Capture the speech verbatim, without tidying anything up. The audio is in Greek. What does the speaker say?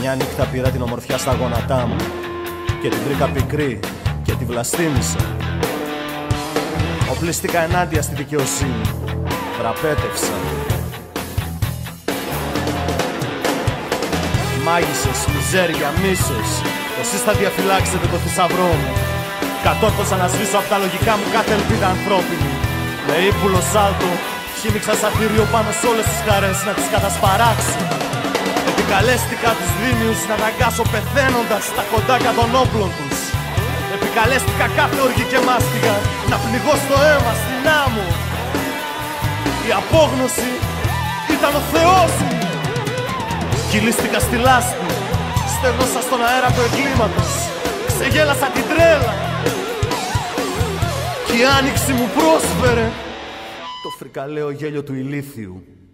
Μια νύχτα πήρα την ομορφιά στα γόνατά μου και την βρήκα πικρή και τη βλαστήμησα. Οπλίστηκα ενάντια στη δικαιοσύνη, δραπέτευσα. Μάγισσες, μιζέρια, μίσος, εσείς θα διαφυλάξετε το θησαυρό μου. Κατόρθωσα να σβήσω απ' τα λογικά μου κάθε ελπίδα ανθρώπινη. Με ύπουλο σάλτο χύμιξα σαφύριο πάνω σ' όλες τις χαρές να τις κατασπαράξω. Επικαλέστηκα τους δήμιους να αναγκάσω πεθαίνοντας στα κοντάκια των όπλων τους. Επικαλέστηκα κάθε οργή και μάστιγα να πνιγώ στο αίμα στην άμμο. Η απόγνωση ήταν ο Θεός μου. Κυλίστηκα στη λάσπη, στέγνωσα στον αέρα του εγκλήματος, ξεγέλασα την τρέλα κι η άνοιξη μου πρόσφερε το φρικαλαίο γέλιο του ηλίθιου.